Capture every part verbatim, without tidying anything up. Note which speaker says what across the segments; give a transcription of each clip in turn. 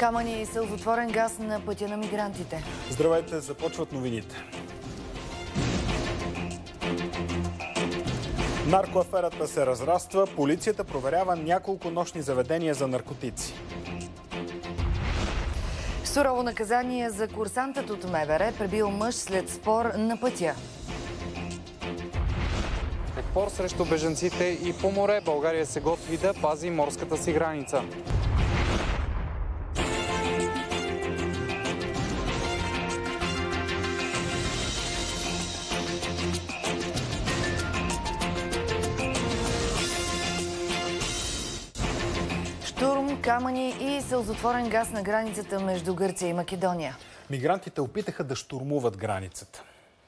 Speaker 1: Камъни и сълзотворен газ на пътя на мигрантите.
Speaker 2: Здравейте, започват новините. Наркоаферата се разраства, полицията проверява няколко нощни заведения за наркотици.
Speaker 1: Сурово наказание за курсантът от МВР, пребил мъж след спор на пътя.
Speaker 3: Отпор срещу бежанците и по море. България се готви да пази морската си граница.
Speaker 1: Штурм, камъни и сълзотворен газ на границата между Гърция и Македония.
Speaker 2: Мигрантите опитаха да штурмуват границата.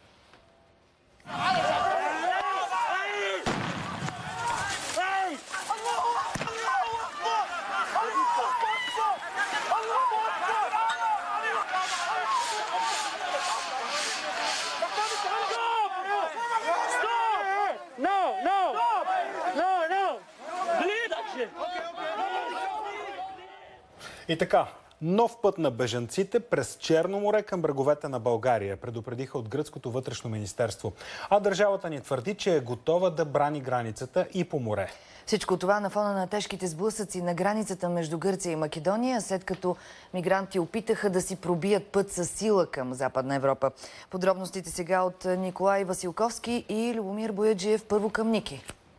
Speaker 2: И така, нов път на бежанците през Черно море към бреговете на България, предупредиха от гръцкото вътрешно министерство. А държавата ни твърди, че е готова да брани границата и по море.
Speaker 1: Всичко това на фона на тежките сблъсъци на границата между Гърция и Македония, след като мигранти опитаха да си пробият път със сила към Западна Европа. Подробностите сега от Николай Василковски и Любомир Бояджиев. Първо към Ники.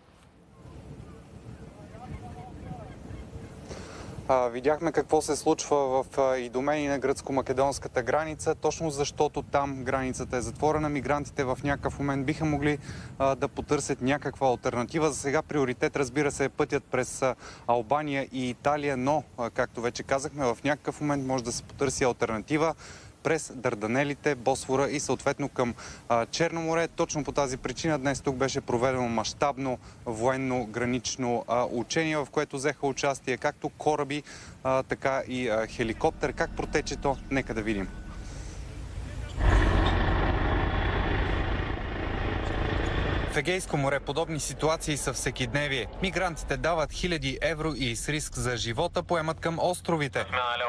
Speaker 3: Видяхме какво се случва в Идомени на гръцко-македонската граница, точно защото там границата е затворена. Мигрантите в някакъв момент биха могли а, да потърсят някаква алтернатива. За сега приоритет, разбира се, е пътят през а, Албания и Италия, но, а, както вече казахме, в някакъв момент може да се потърси алтернатива през Дарданелите, Босфора и съответно към а, Черно море. Точно по тази причина днес тук беше проведено мащабно военно гранично а, учение, в което взеха участие както кораби, а, така и а, хеликоптер. Как протече то? Нека да видим. В Егейско море подобни ситуации са всекидневие. Мигрантите дават хиляди евро и с риск за живота поемат към островите.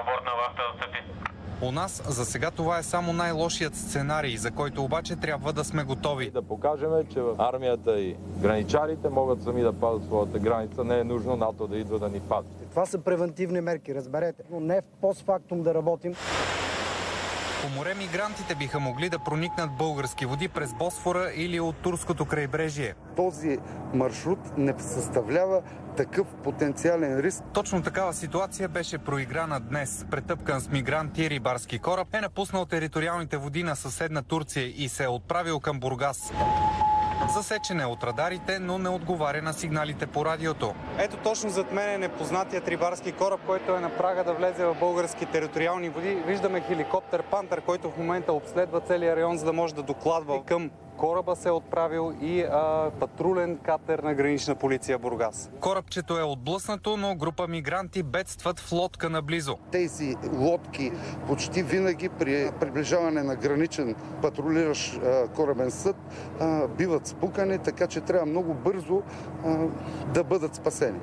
Speaker 3: У нас за сега това е само най-лошият сценарий, за който обаче трябва да сме готови.
Speaker 4: Да покажем, че армията и граничарите могат сами да пазят своята граница. Не е нужно НАТО да идва да ни пази.
Speaker 5: Това са превентивни мерки, разберете. Но не е постфактум да работим.
Speaker 3: По море мигрантите биха могли да проникнат български води през Босфора или от турското крайбрежие.
Speaker 6: Този маршрут не съставлява такъв потенциален риск.
Speaker 3: Точно такава ситуация беше проиграна днес. Претъпкан с мигранти рибарски кораб е напуснал териториалните води на съседна Турция и се е отправил към Бургас. Засечен е от радарите, но не отговаря на сигналите по радиото. Ето точно зад мен е непознатият рибарски кораб, който е на прага да влезе в български териториални води. Виждаме хеликоптер Пантер, който в момента обследва целия район, за да може да докладва. Към кораба се е отправил и а, патрулен катер на гранична полиция Бургас. Корабчето е отблъснато, но група мигранти бедстват в лодка наблизо.
Speaker 6: Тези лодки почти винаги при приближаване на граничен патрулиращ а, корабен съд а, биват спукани, така че трябва много бързо а, да бъдат спасени.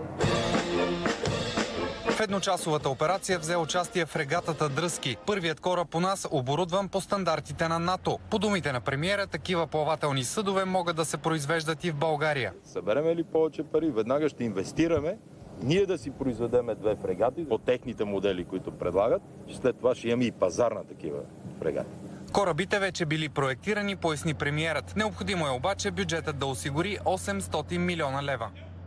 Speaker 3: В едночасовата операция взе участие фрегатата Дръзки. Първият кораб у нас оборудван по стандартите на НАТО. По думите на премиера, такива плавателни съдове могат да се произвеждат и в България.
Speaker 4: Събереме ли повече пари, веднага ще инвестираме. Ние да си произведеме две фрегати от техните модели, които предлагат. След това ще имаме и пазар на такива фрегати.
Speaker 3: Корабите вече били проектирани, поясни премиерът. Необходимо е обаче бюджетът да осигури осемстотин милиона лева.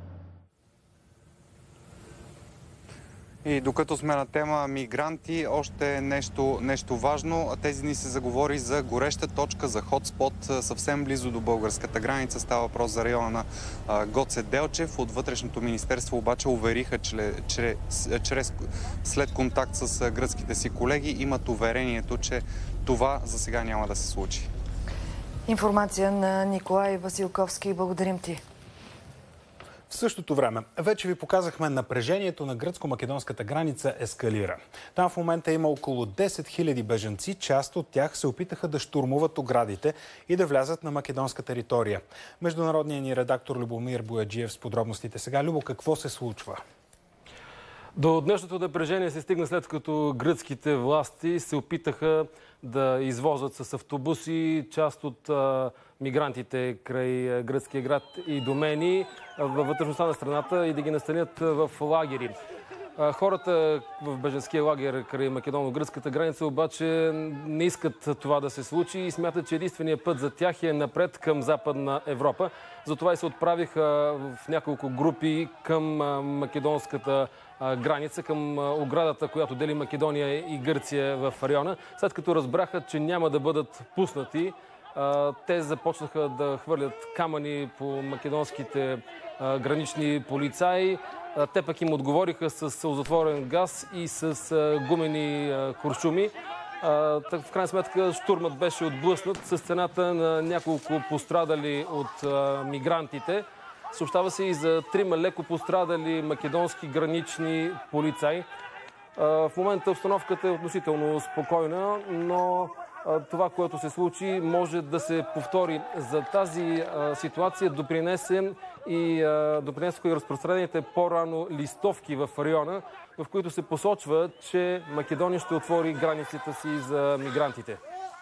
Speaker 3: И докато сме на тема мигранти, още нещо, нещо важно. Тези дни се заговори за гореща точка, за хотспот, съвсем близо до българската граница. Става въпрос за района на Гоце Делчев. От Вътрешното министерство обаче увериха, че чрез, чрез, след контакт с гръцките си колеги имат уверението, че това за сега няма да се случи.
Speaker 1: Информация на Николай Василковски. Благодарим ти.
Speaker 2: В същото време, вече ви показахме, напрежението на гръцко-македонската граница ескалира. Там в момента има около десет хиляди бежанци, част от тях се опитаха да штурмуват оградите и да влязат на македонска територия. Международният ни редактор Любомир Бояджиев с подробностите сега. Любо, какво се случва?
Speaker 7: До днешното напрежение се стигна след като гръцките власти се опитаха да извозят с автобуси част от а, мигрантите край гръцкия град Идомени във вътрешността на страната и да ги настанят в лагери. А, хората в бежанския лагер край македоно-гръцката граница обаче не искат това да се случи и смятат, че единственият път за тях е напред към Западна Европа. Затова и се отправиха в няколко групи към македонската граница, към оградата, която дели Македония и Гърция в района. След като разбраха, че няма да бъдат пуснати, те започнаха да хвърлят камъни по македонските гранични полицаи. Те пък им отговориха с сълзотворен газ и с гумени куршуми. В крайна сметка штурмът беше отблъснат с цената на няколко пострадали от мигрантите. Съобщава се и за трима леко пострадали македонски гранични полицаи. В момента обстановката е относително спокойна, но това, което се случи, може да се повтори. За тази ситуация допринесе и допринесоха и разпространените по-рано листовки в района, в които се посочва, че Македония ще отвори границите си за мигрантите.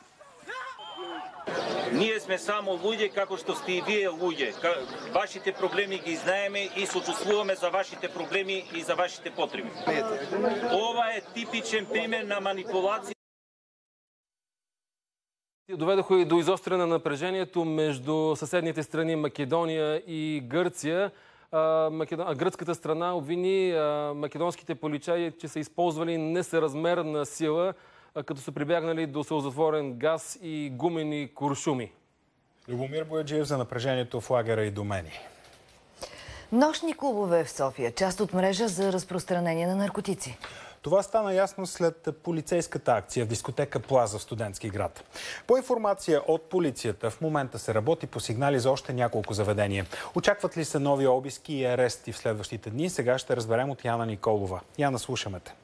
Speaker 8: Ние сме само луѓе, како што сте и вие луѓе. Вашите проблеми ги знаеме и сочувствуваме за вашите проблеми и за вашите потреби. Ова е типичен пример на манипулација.
Speaker 7: Доведоха и до изостряне на напрежението между съседните страни Македония и Гърция. Гръцката страна обвини македонските полицаи, че са използвали несъразмерна сила, като са прибягнали до сълзотворен газ и гумени куршуми.
Speaker 2: Любомир Бояджиев за напрежението в лагера Идомени.
Speaker 1: Нощни клубове в София. Част от мрежа за разпространение на наркотици.
Speaker 2: Това стана ясно след полицейската акция в дискотека Плаза в Студентски град. По информация от полицията, в момента се работи по сигнали за още няколко заведения. Очакват ли се нови обиски и арести в следващите дни? Сега ще разберем от Яна Николова. Яна, слушаме те.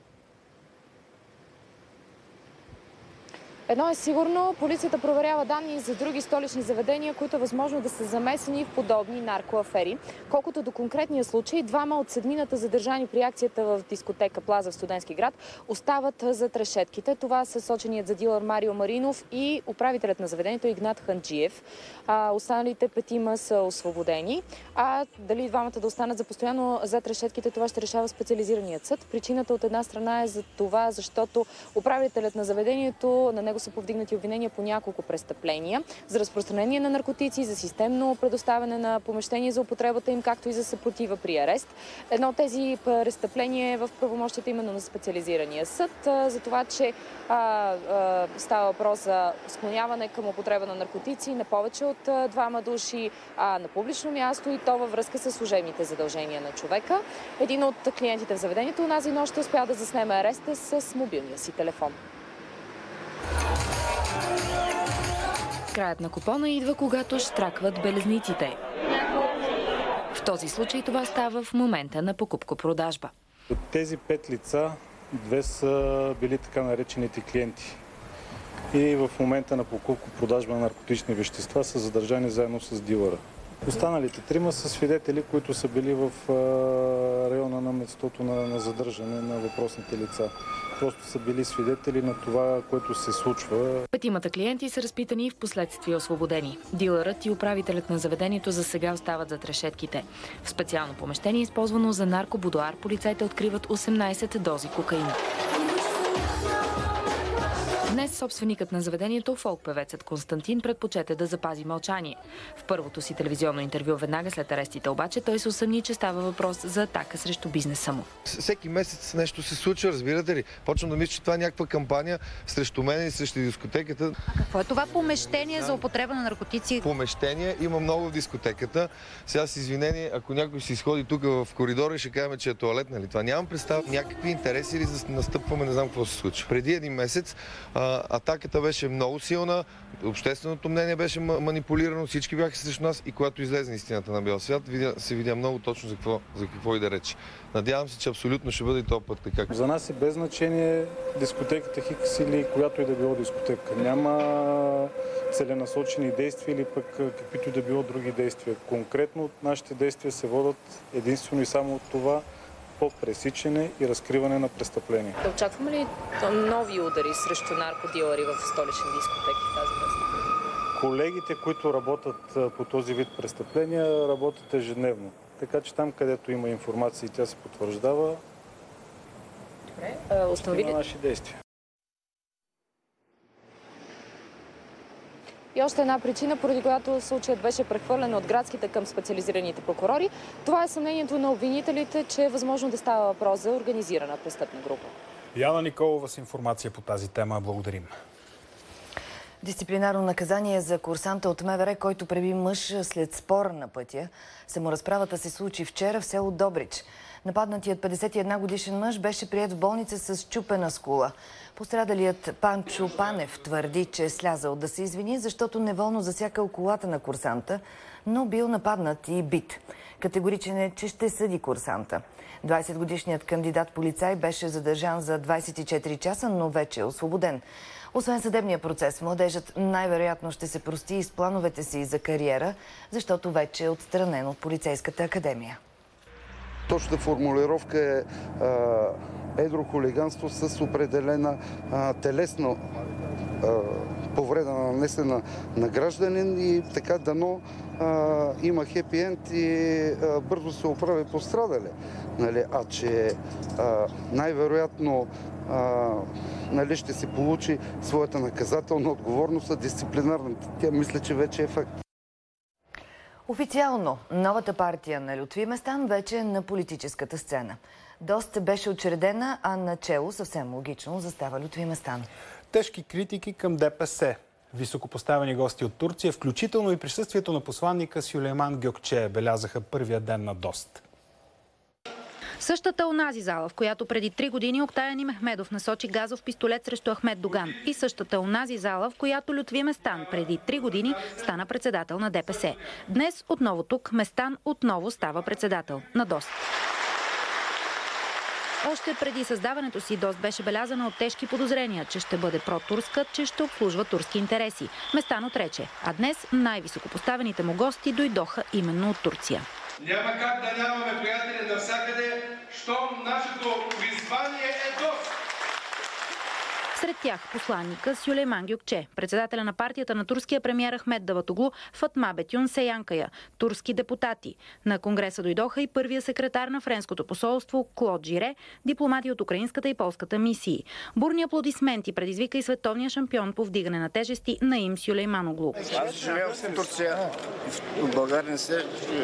Speaker 9: Едно е сигурно, полицията проверява данни за други столични заведения, които е възможно да са замесени в подобни наркоафери. Колкото до конкретния случай, двама от седмината задържани при акцията в дискотека Плаза в Студентски град остават зад решетките. Това са соченият за дилър Марио Маринов и управителят на заведението Игнат Ханджиев. А, останалите петима са освободени. А дали двамата да останат за постоянно зад решетките, това ще решава специализираният съд. Причината от една страна е за това, защото управителят на заведението, на него са повдигнати обвинения по няколко престъпления за разпространение на наркотици, за системно предоставяне на помещения за употребата им, както и за съпротива при арест. Едно от тези престъпления е в правомощията именно на специализирания съд, за това, че а, а, става въпрос за склоняване към употреба на наркотици на повече от а, двама души а, на публично място и то във връзка с служебните задължения на човека. Един от клиентите в заведението онази нощ успя да заснеме ареста с мобилния си телефон.
Speaker 10: Краят на купона идва, когато щракват белезниците. В този случай това става в момента на покупко-продажба.
Speaker 11: От тези пет лица, две са били така наречените клиенти. И в момента на покупко-продажба на наркотични вещества са задържани заедно с дилъра. Останалите трима са свидетели, които са били в района на местото на, на задържане на въпросните лица. Просто са били свидетели на това, което се случва.
Speaker 10: Петимата клиенти са разпитани и в последствие освободени. Дилърът и управителят на заведението за сега остават зад решетките. В специално помещение, използвано за наркобудоар, полицайите откриват осемнайсет дози кокаин. Днес собственикът на заведението, фолк-певецът Константин, предпочете да запази мълчание. В първото си телевизионно интервю веднага след арестите обаче той се усъмни, че става въпрос за атака срещу бизнеса му.
Speaker 12: Всеки месец нещо се случва, разбирате ли? Почвам да мисля, че това е някаква кампания срещу мен и срещу дискотеката.
Speaker 13: А какво е това помещение за употреба на наркотици?
Speaker 12: Помещение има много в дискотеката. Сега с извинение, ако някой си изходи тук в коридора и ще кажем, че е туалет, нали? Това нямам представа. Някакви интереси или да настъпваме, не знам какво се случва. Преди един месец атаката беше много силна, общественото мнение беше манипулирано, всички бяха срещу нас и когато излезе истината на бял свят, се видя много точно за какво, за какво и да рече. Надявам се, че абсолютно ще бъде и този път така.
Speaker 11: За нас е без значение дискотеката Хикс или която и да било дискотека. Няма целенасочени действия или пък каквито и да било други действия. Конкретно нашите действия се водят единствено и само от това по пресичане и разкриване на престъпления.
Speaker 10: Да очакваме ли нови удари срещу наркодилъри в столични дискотеки в тази връзка?
Speaker 11: Колегите, които работят по този вид престъпления, работят ежедневно. Така че там, където има информация и тя се потвърждава,
Speaker 10: Добре. Установили...
Speaker 11: има наши действия.
Speaker 9: И още една причина, поради която случаят беше прехвърлен от градските към специализираните прокурори, това е съмнението на обвинителите, че е възможно да става въпрос за организирана престъпна група.
Speaker 2: Яна Николова с информация по тази тема. Благодарим.
Speaker 1: Дисциплинарно наказание за курсанта от МВР, който преби мъж след спор на пътя. Саморазправата се случи вчера в село Добрич. Нападнатият петдесет и една годишен мъж беше приет в болница с счупена скула. Пострадалият Панчо Панев твърди, че е слязал да се извини, защото неволно засякал колата на курсанта, но бил нападнат и бит. Категоричен е, че ще съди курсанта. двайсетгодишният кандидат полицай беше задържан за двайсет и четири часа, но вече е освободен. Освен съдебния процес, младежът най-вероятно ще се прости и с плановете си за кариера, защото вече е отстранен от полицейската академия.
Speaker 6: Точната формулировка е а, едро хулиганство с определена а, телесна а, повреда нанесена на гражданин и така дано а, има хепи енд и а, бързо се оправи пострадали. Нали? А че най-вероятно нали, ще се получи своята наказателна отговорност, а дисциплинарната тя мисля, че вече е факт.
Speaker 1: Официално новата партия на Лютви Местан вече е на политическата сцена. ДОСТ беше учредена, а начело съвсем логично застава Лютви Местан.
Speaker 2: Тежки критики към ДПС. Високопоставени гости от Турция, включително и присъствието на посланника Сюлейман Гьокче, белязаха първия ден на ДОСТ.
Speaker 13: Същата онази зала, в която преди три години Октаян Мехмедов насочи газов пистолет срещу Ахмед Доган. И същата онази зала, в която Лютви Местан преди три години стана председател на ДПС. Днес отново тук Местан отново става председател на ДОСТ. Още преди създаването си ДОСТ беше белязана от тежки подозрения, че ще бъде протурска, че ще обслужва турски интереси. Местан отрече, а днес най-високопоставените му гости дойдоха именно от Турция.
Speaker 14: Няма как да нямаме приятели навсякъде, щом нашето призвание е ДОСТ.
Speaker 13: Сред тях посланника Сюлейман Гьокче, председателя на партията на турския премиер Ахмед Давутоглу, Фатма Бетюн Сейянкая, турски депутати. На конгреса дойдоха и първия секретар на френското посолство Клод Жире, дипломати от украинската и полската мисии. Бурни аплодисменти предизвика и световния шампион по вдигане на тежести Наим Сюлейманоглу.
Speaker 15: Аз живея в Турция, в България не се...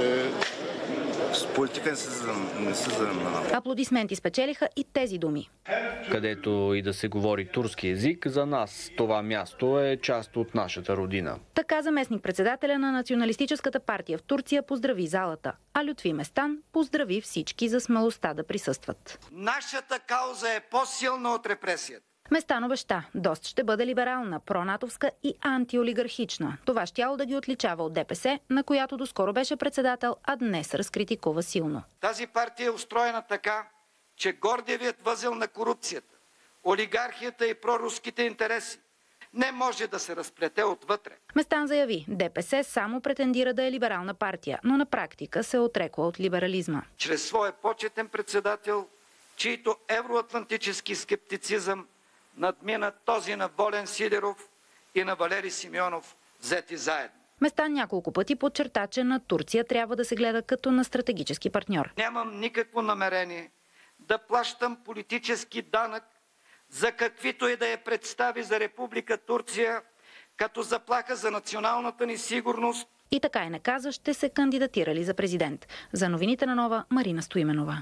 Speaker 15: С политика не се занимава.
Speaker 13: Аплодисменти спечелиха и тези думи.
Speaker 16: Където и да се говори турски език, за нас това място е част от нашата родина.
Speaker 13: Така заместник-председателя на националистическата партия в Турция поздрави залата, а Лютви Местан поздрави всички за смелостта да присъстват.
Speaker 15: Нашата кауза е по-силна от репресията.
Speaker 13: Местан обеща, ДОСТ ще бъде либерална, пронатовска и антиолигархична. Това щяло да ги отличава от ДПС, на която доскоро беше председател, а днес разкритикува силно.
Speaker 15: Тази партия е устроена така, че гордиевият възел на корупцията, олигархията и проруските интереси не може да се разплете отвътре.
Speaker 13: Местан заяви, ДПС само претендира да е либерална партия, но на практика се отрекла от либерализма.
Speaker 15: Чрез своя почетен председател, чийто евроатлантически скептицизъм надмина този на Волен Сидеров и на Валери Симеонов, взети заедно.
Speaker 13: Местан няколко пъти подчерта, че на Турция трябва да се гледа като на стратегически партньор.
Speaker 15: Нямам никакво намерение да плащам политически данък за каквито и да я представи за Република Турция като заплаха за националната ни сигурност.
Speaker 13: И така и не каза, ще се кандидатирали за президент. За новините на Нова, Марина Стоименова.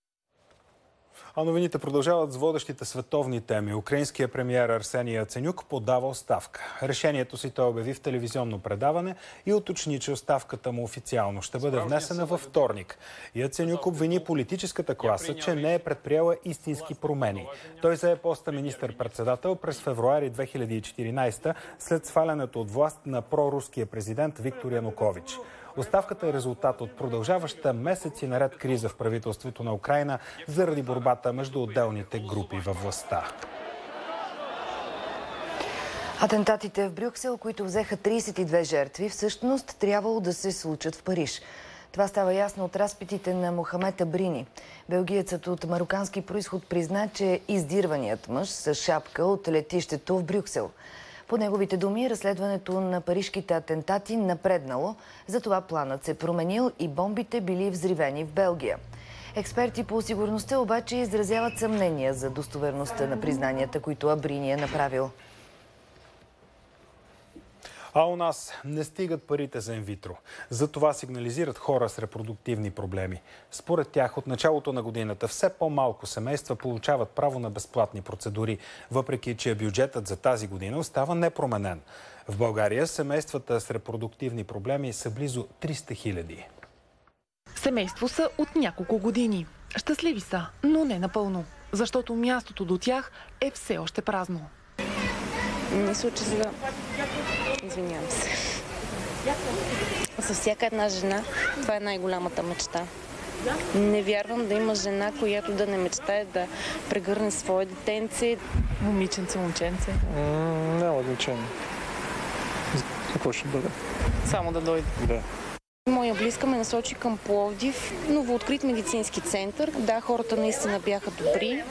Speaker 2: А новините продължават с водещите световни теми. Украинският премиер Арсений Яценюк подава оставка. Решението си той обяви в телевизионно предаване и уточни, че оставката му официално ще бъде внесена във вторник. Яценюк обвини политическата класа, че не е предприела истински промени. Той зае поста министър-председател през февруари две хиляди и четиринадесета след свалянето от власт на проруския президент Виктор Янукович. Оставката е резултат от продължаваща месеци наред криза в правителството на Украйна заради борбата между отделните групи във властта.
Speaker 1: Атентатите в Брюксел, които взеха тридесет и две жертви, всъщност трябвало да се случат в Париж. Това става ясно от разпитите на Мохамед Абрини. Белгиецът от марокански произход призна, че е издирваният мъж с шапка от летището в Брюксел. По неговите думи, разследването на парижките атентати напреднало, затова планът се променил и бомбите били взривени в Белгия. Експерти по сигурността обаче изразяват съмнения за достоверността на признанията, които Абрини е направил.
Speaker 2: А у нас не стигат парите за инвитро. За това сигнализират хора с репродуктивни проблеми. Според тях от началото на годината все по-малко семейства получават право на безплатни процедури, въпреки че бюджетът за тази година остава непроменен. В България семействата с репродуктивни проблеми са близо триста хиляди.
Speaker 17: Семейство са от няколко години. Щастливи са, но не напълно, защото мястото до тях е все още празно.
Speaker 18: Мисля, че за... Извинявам се. За всяка една жена това е най-голямата мечта. Не вярвам да има жена, която да не мечтае да прегърне свое детенце.
Speaker 17: Момиченце, момченце.
Speaker 19: М- няма значение. Какво ще бъде?
Speaker 17: Само да дойде.
Speaker 19: Да.
Speaker 18: Моя близка ме насочи към Пловдив, новооткрит медицински център. Да, хората наистина бяха добри.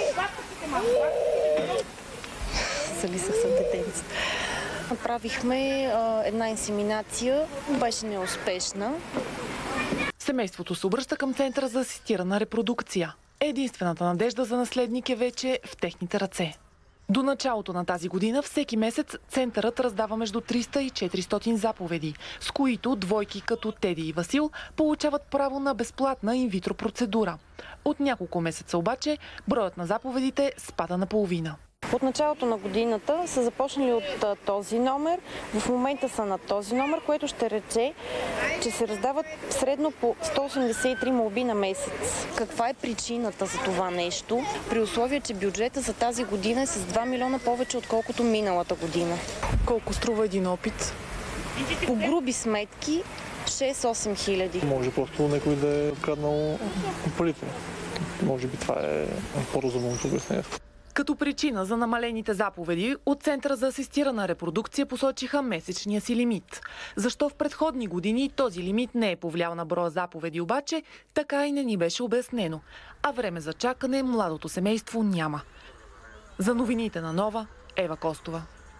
Speaker 18: Залисах се в детенцата. Направихме а, една инсеминация, беше неуспешна.
Speaker 17: Семейството се обръща към Центъра за асистирана репродукция. Единствената надежда за наследник е вече в техните ръце. До началото на тази година всеки месец Центърът раздава между триста и четиристотин заповеди, с които двойки като Теди и Васил получават право на безплатна инвитро процедура. От няколко месеца обаче броят на заповедите спада наполовина.
Speaker 18: От началото на годината са започнали от този номер, в момента са на този номер, което ще рече, че се раздават средно по сто осемдесет и три молби на месец. Каква е причината за това нещо? При условие, че бюджета за тази година е с два милиона повече, отколкото миналата година.
Speaker 17: Колко струва един опит?
Speaker 18: По груби сметки шест-осем хиляди.
Speaker 19: Може просто някой да е откраднал парите. Може би това е по-разумното обяснение.
Speaker 17: Като причина за намалените заповеди, от Центъра за асистирана репродукция посочиха месечния си лимит. Защо в предходни години този лимит не е повлиял на броя заповеди, обаче така и не ни беше обяснено. А време за чакане младото семейство няма. За новините на Нова, Ева Костова.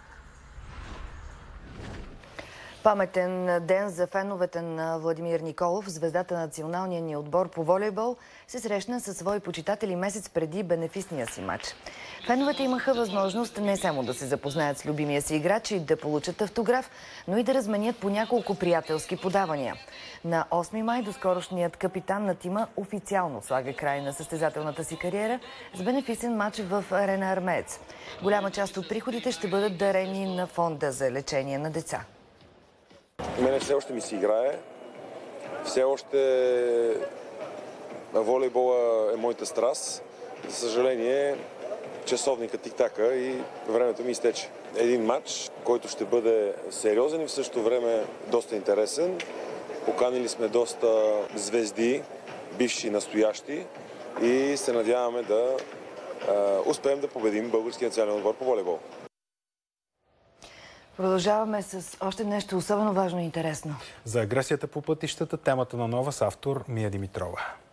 Speaker 1: Паметен ден за феновете на Владимир Николов. Звездата на националния ни отбор по волейбол се срещна със свои почитатели месец преди бенефисния си матч. Феновете имаха възможност не само да се запознаят с любимия си играч и да получат автограф, но и да разменят по няколко приятелски подавания. На осми май доскорошният капитан на тима официално слага край на състезателната си кариера с бенефисен матч в Арена Армеец. Голяма част от приходите ще бъдат дарени на фонда за лечение на деца.
Speaker 20: Мене все още ми се играе. Все още волейбола е моята страст. За съжаление, часовникът тик-така и времето ми изтече. Един матч, който ще бъде сериозен и в същото време доста интересен. Поканили сме доста звезди, бивши и настоящи, и се надяваме да успеем да победим българския национален отбор по волейбол.
Speaker 1: Продължаваме с още нещо особено важно и интересно.
Speaker 2: За агресията по пътищата, темата на Нова с автор Мия Димитрова.